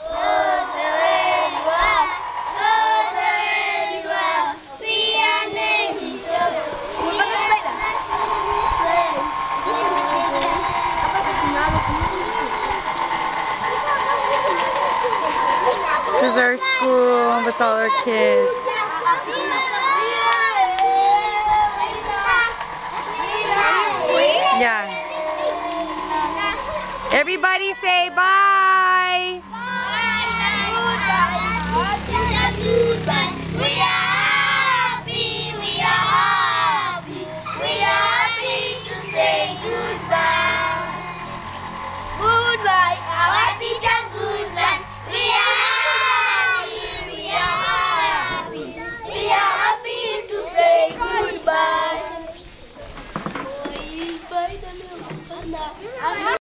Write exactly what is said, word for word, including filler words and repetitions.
Who's very well? Who's very well? We are named each other. We are This is our school with all our kids. Yeah. Everybody say bye. Goodbye. We are happy. We are happy. We are happy to say goodbye. Goodbye. Our teachers, goodbye. We are happy. We are happy. We are happy to say goodbye.